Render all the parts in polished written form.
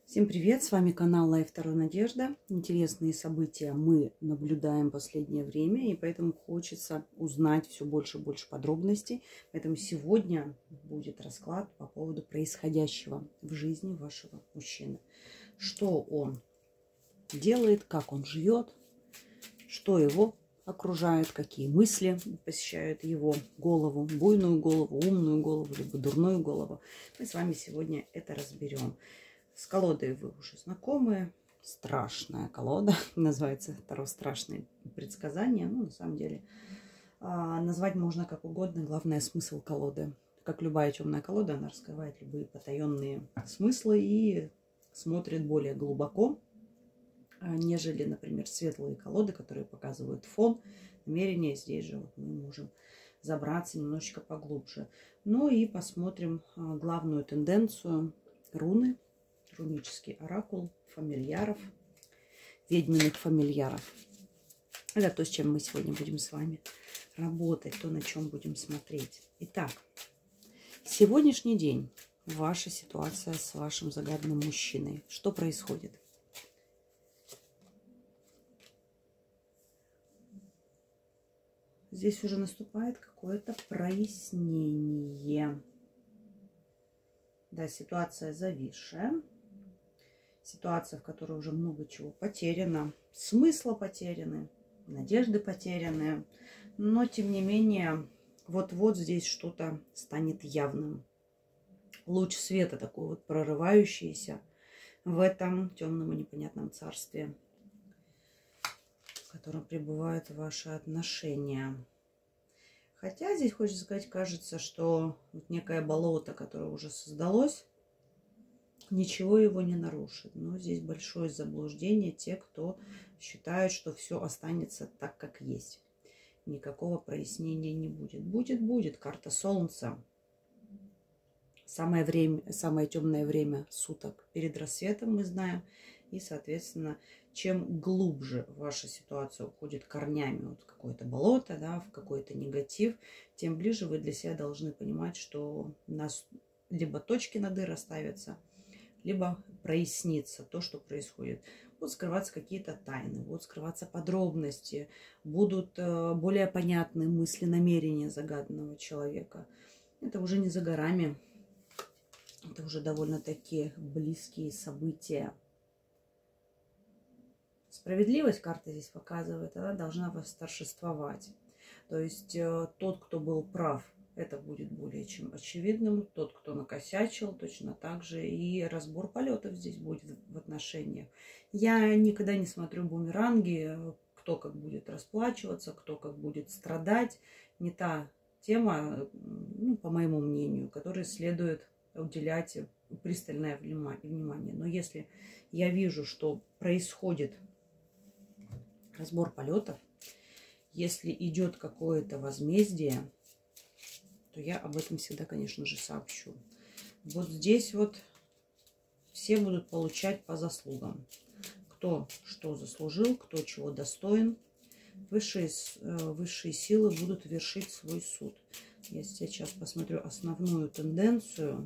Всем привет! С вами канал Life Таро Надежда. Интересные события мы наблюдаем в последнее время, и поэтому хочется узнать все больше и больше подробностей. Поэтому сегодня будет расклад по поводу происходящего в жизни вашего мужчины. Что он делает, как он живет, что его окружает, какие мысли посещают его голову, буйную голову, умную голову, либо дурную голову. Мы с вами сегодня это разберем. С колодой вы уже знакомы. Страшная колода. Называется Таро «Страшные предсказания». Ну, на самом деле, назвать можно как угодно. Главное, смысл колоды. Как любая темная колода, она раскрывает любые потаенные смыслы и смотрит более глубоко, нежели, например, светлые колоды, которые показывают фон, намерения. Здесь же вот мы можем забраться немножечко поглубже. Ну и посмотрим главную тенденцию руны. Рунический оракул фамильяров, ведьминых фамильяров. Это то, с чем мы сегодня будем с вами работать, то, на чем будем смотреть. Итак, сегодняшний день, ваша ситуация с вашим загаданным мужчиной. Что происходит? Здесь уже наступает какое-то прояснение. Да, ситуация зависшая. Ситуация, в которой уже много чего потеряно, смысла потеряны, надежды потеряны, но тем не менее вот-вот здесь что-то станет явным. Луч света такой вот прорывающийся в этом темном и непонятном царстве, в котором пребывают ваши отношения. Хотя здесь, хочется сказать, кажется, что вот некое болото, которое уже создалось, ничего его не нарушит. Но здесь большое заблуждение те, кто считает, что все останется так, как есть. Никакого прояснения не будет. Будет карта Солнца. Самое темное время суток перед рассветом мы знаем. И, соответственно, чем глубже ваша ситуация уходит корнями вот в какое-то болото, да, в какой-то негатив, тем ближе вы для себя должны понимать, что у нас либо точки над «и» расставятся, либо прояснится то, что происходит. Будут скрываться какие-то тайны, будут скрываться подробности, будут более понятны мысли, намерения загаданного человека. Это уже не за горами, это уже довольно-таки близкие события. Справедливость, карта здесь показывает, она должна восторжествовать. То есть тот, кто был прав, это будет более чем очевидным. Тот, кто накосячил, точно так же и разбор полетов здесь будет в отношениях. Я никогда не смотрю бумеранги, кто как будет расплачиваться, кто как будет страдать. Не та тема, ну, по моему мнению, которой следует уделять пристальное внимание. Но если я вижу, что происходит разбор полетов, если идет какое-то возмездие, то я об этом всегда, конечно же, сообщу. Вот здесь вот все будут получать по заслугам. Кто что заслужил, кто чего достоин. Высшие силы будут вершить свой суд. Я сейчас посмотрю основную тенденцию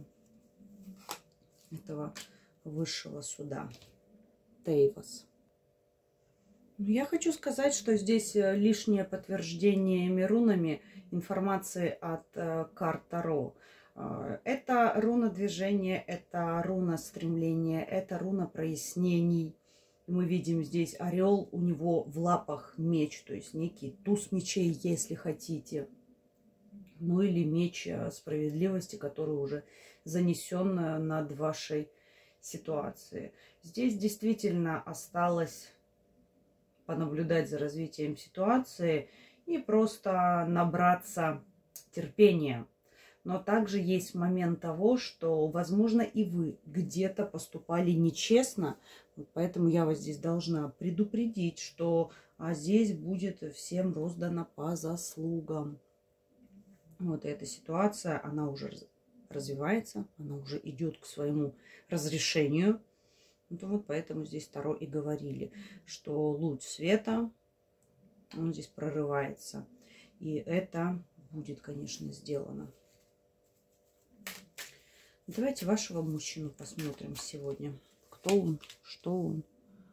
этого высшего суда. Тейвас. Я хочу сказать, что здесь лишнее подтверждение рунами информации от карт Таро. Это руна движения, это руна стремления, это руна прояснений. Мы видим здесь орел, у него в лапах меч, то есть некий туз мечей, если хотите. Ну или меч справедливости, который уже занесен над вашей ситуацией. Здесь действительно осталось понаблюдать за развитием ситуации и просто набраться терпения. Но также есть момент того, что, возможно, и вы где-то поступали нечестно. Поэтому я вас здесь должна предупредить, что здесь будет всем роздано по заслугам. Вот эта ситуация, она уже развивается, она уже идет к своему разрешению. Вот поэтому здесь Таро и говорили, что луч света, он здесь прорывается. И это будет, конечно, сделано. Давайте вашего мужчину посмотрим сегодня. Что он? Что он?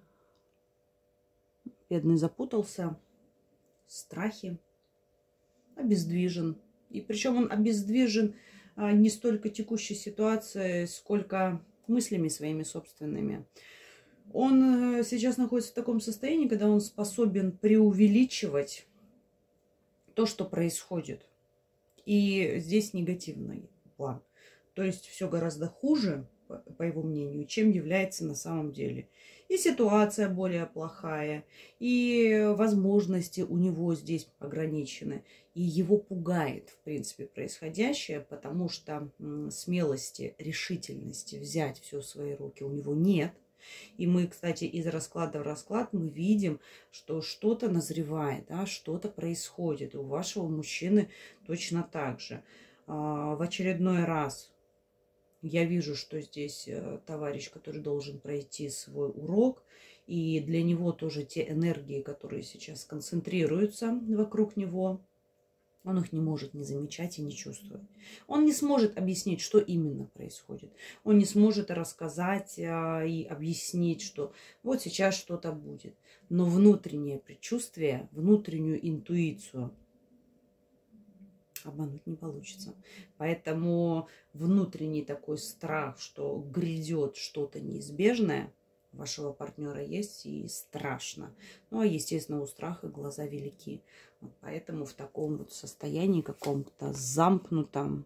Бедный запутался. Страхи. Обездвижен. И причем он обездвижен не столько текущей ситуацией, сколько мыслями своими собственными. Он сейчас находится в таком состоянии, когда он способен преувеличивать то, что происходит. И здесь негативный план. То есть все гораздо хуже, по его мнению, чем является на самом деле. И ситуация более плохая, и возможности у него здесь ограничены. И его пугает, в принципе, происходящее, потому что смелости, решительности взять все в свои руки у него нет. И мы, кстати, из расклада в расклад мы видим, что что-то назревает, да, что-то происходит. И у вашего мужчины точно так же. В очередной раз я вижу, что здесь товарищ, который должен пройти свой урок, и для него тоже те энергии, которые сейчас концентрируются вокруг него, он их не может не замечать и не чувствовать. Он не сможет объяснить, что именно происходит. Он не сможет рассказать и объяснить, что вот сейчас что-то будет. Но внутреннее предчувствие, внутреннюю интуицию обмануть не получится. Поэтому внутренний такой страх, что грядет что-то неизбежное, у вашего партнера есть и страшно. Ну, а, естественно, у страха глаза велики. Вот поэтому в таком вот состоянии каком-то замкнутом,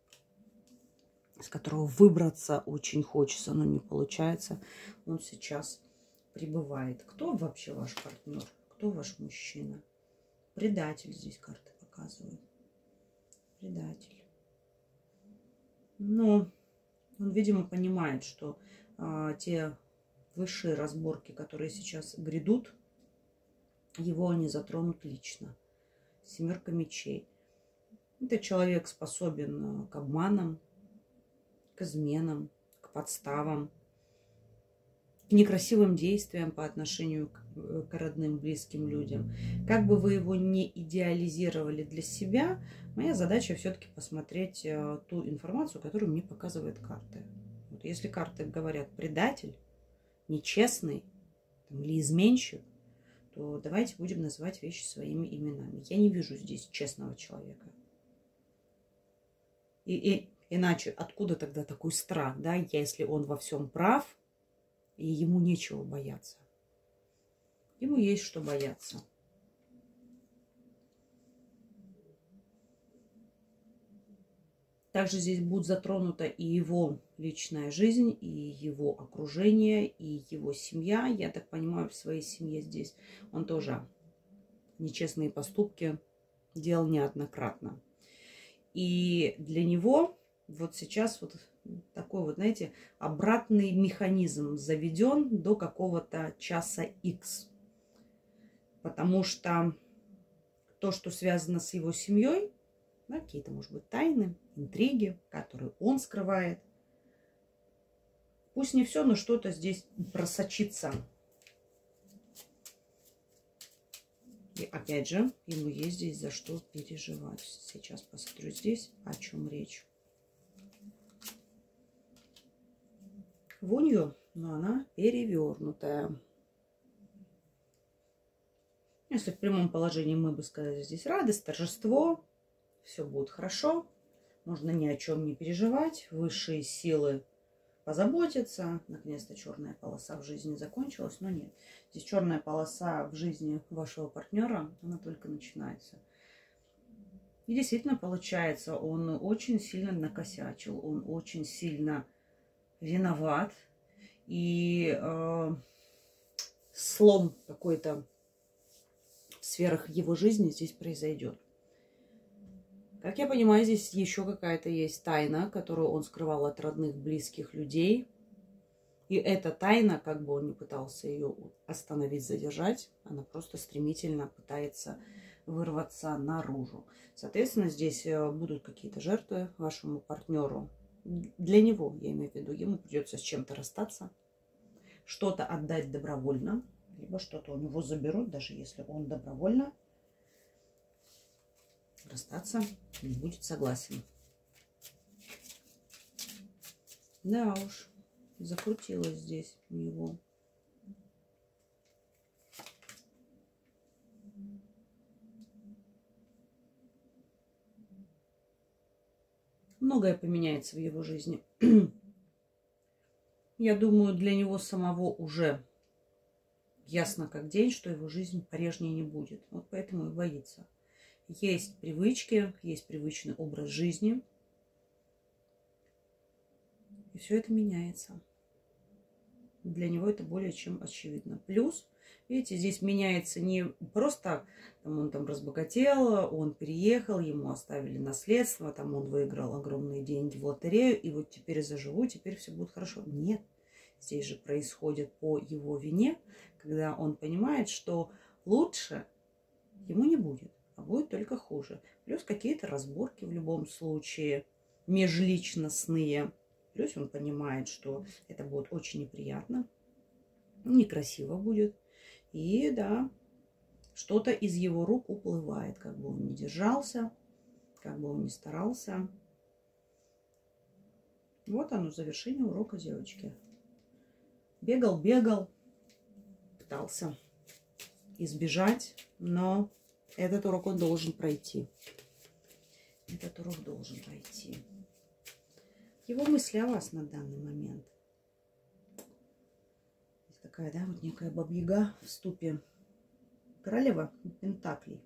с которого выбраться очень хочется, но не получается, он сейчас пребывает. Кто вообще ваш партнер? Кто ваш мужчина? Предатель здесь карты показывают. Предатель. Но он, видимо, понимает, что те высшие разборки, которые сейчас грядут, его не затронут лично. Семерка мечей. Этот человек способен к обманам, к изменам, к подставам, к некрасивым действиям по отношению к родным, близким людям. Как бы вы его не идеализировали для себя, моя задача все-таки посмотреть ту информацию, которую мне показывают карты. Вот если карты говорят предатель, нечестный или изменщик, то давайте будем называть вещи своими именами. Я не вижу здесь честного человека. И иначе откуда тогда такой страх, да, если он во всем прав, и ему нечего бояться. Ему есть что бояться. Также здесь будет затронута и его личная жизнь, и его окружение, и его семья. Я так понимаю, в своей семье здесь он тоже нечестные поступки делал неоднократно. И для него вот сейчас вот такой вот, знаете, обратный механизм заведен до какого-то часа X. Потому что то, что связано с его семьей, да, какие-то, может быть, тайны, интриги, которые он скрывает. Пусть не все, но что-то здесь просочится. И опять же, ему есть здесь за что переживать. Сейчас посмотрю здесь, о чем речь. Вунью, но она перевернутая. Если в прямом положении мы бы сказали, здесь радость, торжество, все будет хорошо, можно ни о чем не переживать, высшие силы позаботятся. Наконец-то черная полоса в жизни закончилась, но нет. Здесь черная полоса в жизни вашего партнера, она только начинается. И действительно получается, он очень сильно накосячил, он очень сильно виноват. И слом какой-то в сферах его жизни здесь произойдет. Как я понимаю, здесь еще какая-то есть тайна, которую он скрывал от родных, близких людей. И эта тайна, как бы он ни пытался ее остановить, задержать, она просто стремительно пытается вырваться наружу. Соответственно, здесь будут какие-то жертвы вашему партнеру. Для него, я имею в виду, ему придется с чем-то расстаться, что-то отдать добровольно, либо что-то у него заберут, даже если он добровольно расстаться не будет согласен. Да уж. закрутилось здесь у него. Многое поменяется в его жизни. Я думаю, для него самого уже ясно как день, что его жизнь прежней не будет. Вот поэтому и боится. Есть привычки, есть привычный образ жизни. И все это меняется. Для него это более чем очевидно. Плюс, видите, здесь меняется не просто он там разбогател, он переехал, ему оставили наследство, там он выиграл огромные деньги в лотерею, и вот теперь заживу, теперь все будет хорошо. Нет, здесь же происходит по его вине, когда он понимает, что лучше ему не будет, а будет только хуже. Плюс какие-то разборки в любом случае межличностные. Плюс он понимает, что это будет очень неприятно, некрасиво будет. И да, что-то из его рук уплывает, как бы он ни держался, как бы он ни старался. Вот оно, завершение урока, девочки. Бегал, пытался избежать, но этот урок он должен пройти. Этот урок должен пройти. Его мысли о вас на данный момент. Есть такая, да, вот некая баба-яга в ступе. Королева пентаклей.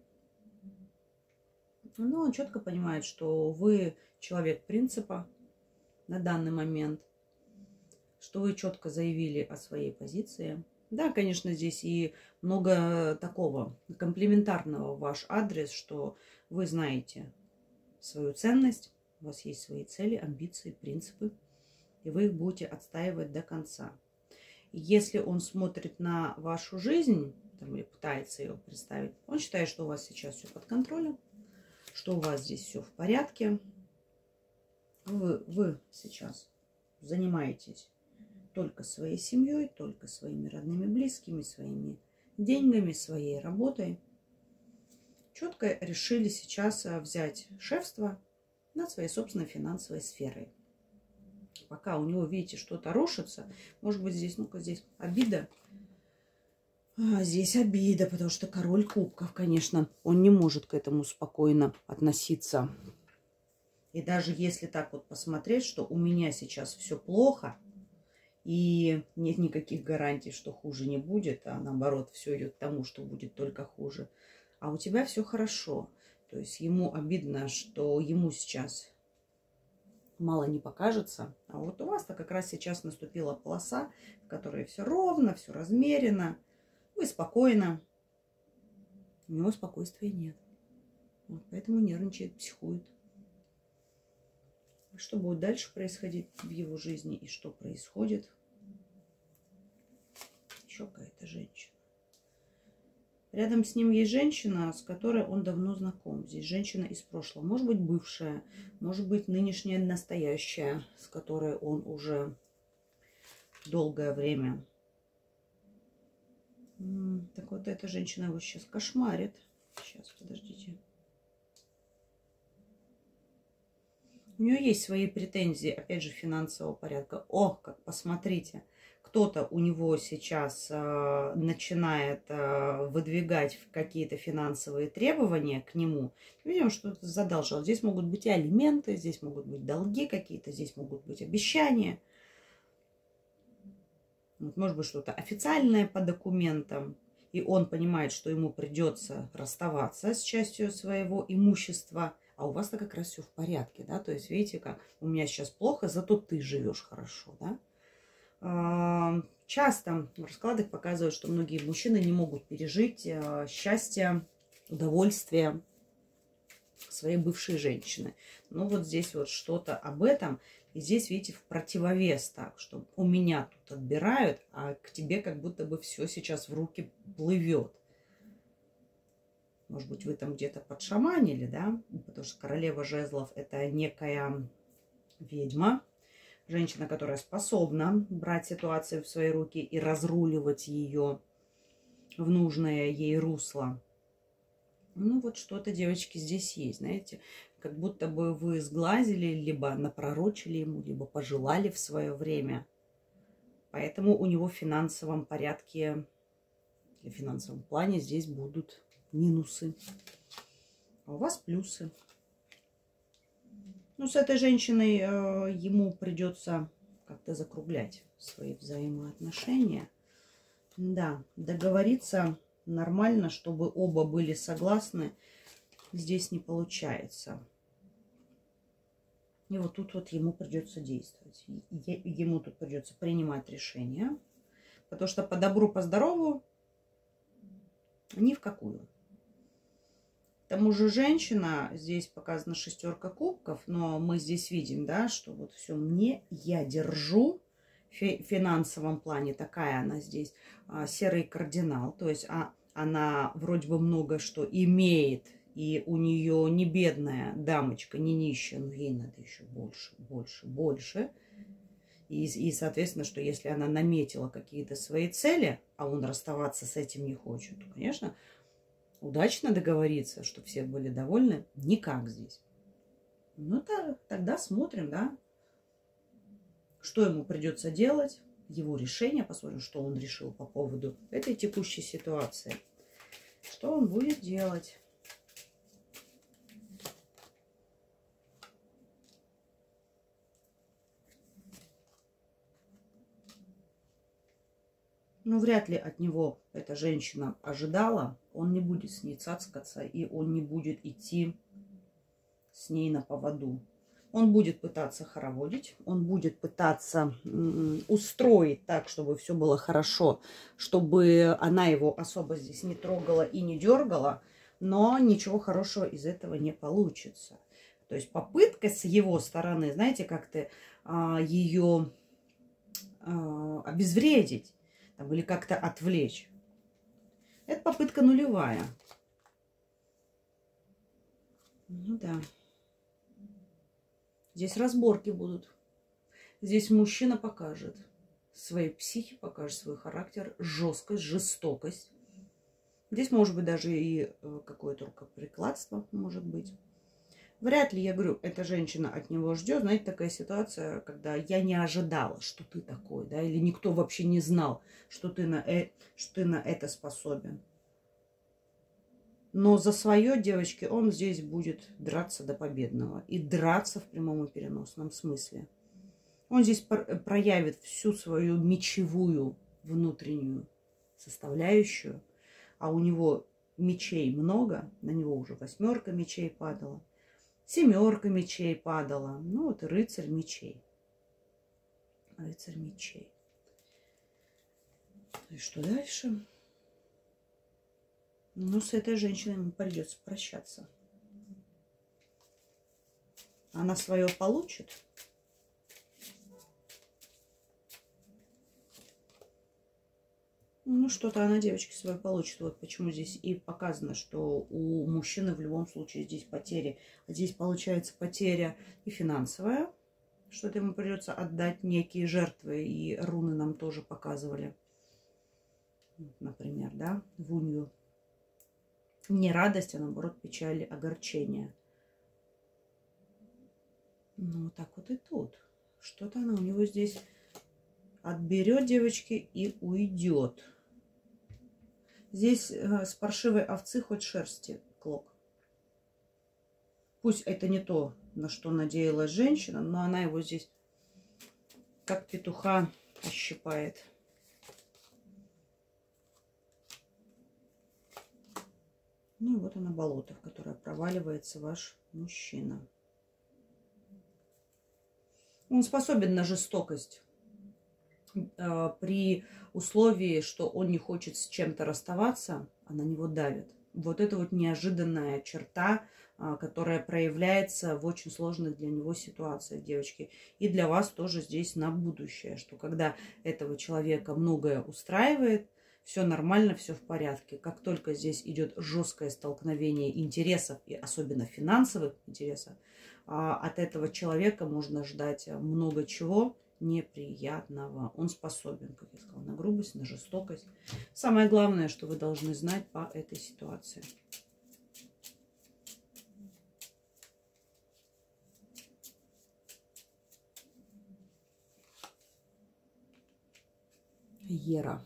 Но он четко понимает, что вы человек принципа на данный момент. Что вы четко заявили о своей позиции. Да, конечно, здесь и много такого комплиментарного в ваш адрес, что вы знаете свою ценность. У вас есть свои цели, амбиции, принципы, и вы их будете отстаивать до конца. И если он смотрит на вашу жизнь, там, или пытается ее представить, он считает, что у вас сейчас все под контролем, что у вас здесь все в порядке. Вы сейчас занимаетесь только своей семьей, только своими родными, близкими, своими деньгами, своей работой. Четко решили сейчас взять шефство над своей собственной финансовой сферой. Пока у него, видите, что-то рушится, может быть, здесь, ну-ка, здесь обида. Здесь обида, потому что король кубков, конечно, он не может к этому спокойно относиться. И даже если так вот посмотреть, что у меня сейчас все плохо, и нет никаких гарантий, что хуже не будет, а наоборот, все идет к тому, что будет только хуже, а у тебя все хорошо. То есть ему обидно, что ему сейчас мало не покажется. А вот у вас-то как раз сейчас наступила полоса, в которой все ровно, все размерено. Вы спокойно. У него спокойствия нет. Вот поэтому нервничает, психует. Что будет дальше происходить в его жизни и что происходит? Еще какая-то женщина. Рядом с ним есть женщина, с которой он давно знаком. Здесь женщина из прошлого. Может быть, бывшая, может быть, нынешняя, настоящая, с которой он уже долгое время. Так вот, эта женщина его сейчас кошмарит. Сейчас, подождите. У нее есть свои претензии, опять же, финансового порядка. О, как посмотрите. Кто-то у него сейчас начинает выдвигать какие-то финансовые требования к нему. Видим, что задолжал. Здесь могут быть и алименты, здесь могут быть долги какие-то, здесь могут быть обещания. Вот, может быть, что-то официальное по документам. И он понимает, что ему придется расставаться с частью своего имущества. А у вас-то как раз все в порядке, да? То есть, видите, как у меня сейчас плохо, зато ты живешь хорошо, да? Часто в раскладах показывают, что многие мужчины не могут пережить счастье, удовольствие своей бывшей женщины. Ну вот здесь вот что-то об этом. И здесь, видите, в противовес так, что у меня тут отбирают, а к тебе как будто бы все сейчас в руки плывет. Может быть, вы там где-то подшаманили, да? Потому что королева жезлов – это некая ведьма. Женщина, которая способна брать ситуацию в свои руки и разруливать ее в нужное ей русло. Ну, вот что-то, девочки, здесь есть, знаете. Как будто бы вы сглазили, либо напророчили ему, либо пожелали в свое время. Поэтому у него в финансовом порядке, в финансовом плане здесь будут минусы. А у вас плюсы. Ну, с этой женщиной ему придется как-то закруглять свои взаимоотношения. Да, договориться нормально, чтобы оба были согласны, здесь не получается. И вот тут вот ему придется действовать. Ему тут придется принимать решения. Потому что по добру, по здорову ни в какую. К тому же женщина, здесь показана 6 кубков, но мы здесь видим, да, что вот все я держу в финансовом плане, такая она здесь, серый кардинал, то есть она вроде бы много что имеет, и у нее не бедная дамочка, не нищая, но ей надо еще больше, больше, больше. И соответственно, что если она наметила какие-то свои цели, а он расставаться с этим не хочет, то, конечно, удачно договориться, чтобы все были довольны, никак здесь. Ну, тогда смотрим, да, что ему придется делать, его решение, посмотрим, что он решил по поводу этой текущей ситуации. Что он будет делать. Ну, вряд ли от него эта женщина ожидала. Он не будет с ней цацкаться, и он не будет идти с ней на поводу. Он будет пытаться хороводить, он будет пытаться устроить так, чтобы все было хорошо, чтобы она его особо здесь не трогала и не дергала, но ничего хорошего из этого не получится. То есть попытка с его стороны, знаете, как-то ее обезвредить там, или как-то отвлечь. Это попытка нулевая. Ну да. Здесь разборки будут. Здесь мужчина покажет свои психи, покажет свой характер, жесткость, жестокость. Здесь может быть даже и какое-то рукоприкладство, может быть. Вряд ли, я говорю, эта женщина от него ждет. Знаете, такая ситуация, когда я не ожидала, что ты такой, да, или никто вообще не знал, что ты на это способен. Но за свое, девочки, он здесь будет драться до победного. И драться в прямом и переносном смысле. Он здесь проявит всю свою мечевую внутреннюю составляющую. А у него мечей много. На него уже 8 мечей падала. 7 мечей падала. Ну вот и рыцарь мечей. Рыцарь мечей. И что дальше? Ну, с этой женщиной ему придется прощаться. Она свое получит. Ну, что-то она, девочки, свое получит. Вот почему здесь и показано, что у мужчины в любом случае здесь потери. А здесь получается потеря и финансовая. Что-то ему придется отдать некие жертвы. И руны нам тоже показывали. Например, да, вунью. Не радость, а наоборот печаль, огорчение. Ну, вот так вот и тут. Что-то она у него здесь отберет, девочки, и уйдет. Здесь с паршивой овцы хоть шерсти клок. Пусть это не то, на что надеялась женщина, но она его здесь как петуха ощипает. Ну и вот она болото, в которое проваливается ваш мужчина. Он способен на жестокость при условии, что он не хочет с чем-то расставаться, а на него давит. Вот это вот неожиданная черта, которая проявляется в очень сложных для него ситуациях, девочки. И для вас тоже здесь на будущее, что когда этого человека многое устраивает, все нормально, все в порядке. Как только здесь идет жесткое столкновение интересов, и особенно финансовых интересов, от этого человека можно ждать много чего неприятного. Он способен, как я сказала, на грубость, на жестокость. Самое главное, что вы должны знать по этой ситуации. Ера.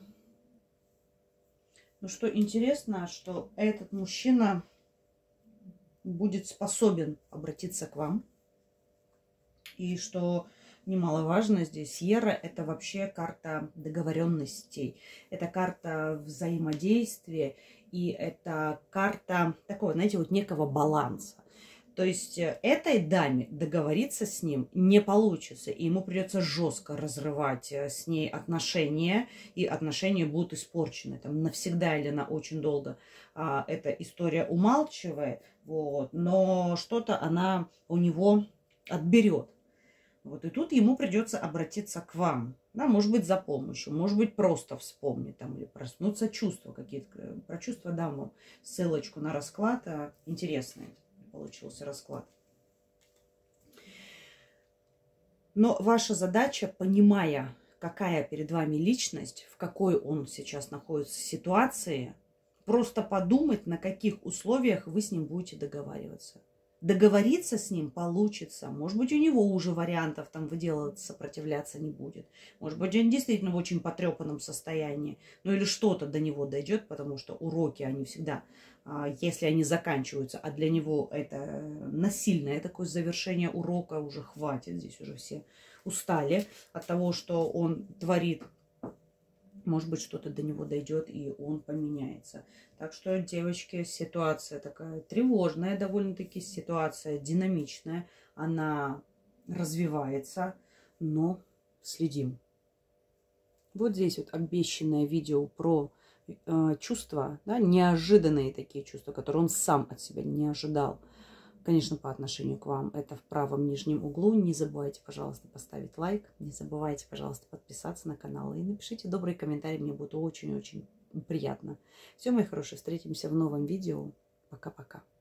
Ну что интересно, что этот мужчина будет способен обратиться к вам. И что немаловажно здесь, Ера — это вообще карта договоренностей. Это карта взаимодействия. И это карта такого, знаете, вот некого баланса. То есть этой даме договориться с ним не получится. И ему придется жестко разрывать с ней отношения. И отношения будут испорчены. Там навсегда или на очень долго эта история умалчивает. Вот. Но что-то она у него отберет. Вот. И тут ему придется обратиться к вам. Да, может быть, за помощью. Может быть, просто вспомнить. Там, или проснуться чувства какие-то. Про чувства дам вам ссылочку на расклад. Интересный получился расклад. Но ваша задача, понимая, какая перед вами личность, в какой он сейчас находится ситуации, просто подумать, на каких условиях вы с ним будете договариваться. Договориться с ним получится. Может быть, у него уже вариантов там выделываться, сопротивляться не будет. Может быть, он действительно в очень потрепанном состоянии. Ну или что-то до него дойдет, потому что уроки, они всегда, если они заканчиваются, а для него это насильное такое завершение урока, уже хватит. Здесь уже все устали от того, что он творит. Может быть, что-то до него дойдет, и он поменяется. Так что, девочки, ситуация такая тревожная, довольно-таки ситуация динамичная. Она развивается, но следим. Вот здесь вот обещанное видео про чувства, да, неожиданные такие чувства, которые он сам от себя не ожидал. Конечно, по отношению к вам. Это в правом нижнем углу. Не забывайте, пожалуйста, поставить лайк. Не забывайте, пожалуйста, подписаться на канал. И напишите добрые комментарии. Мне будет очень-очень приятно. Все, мои хорошие, встретимся в новом видео. Пока-пока.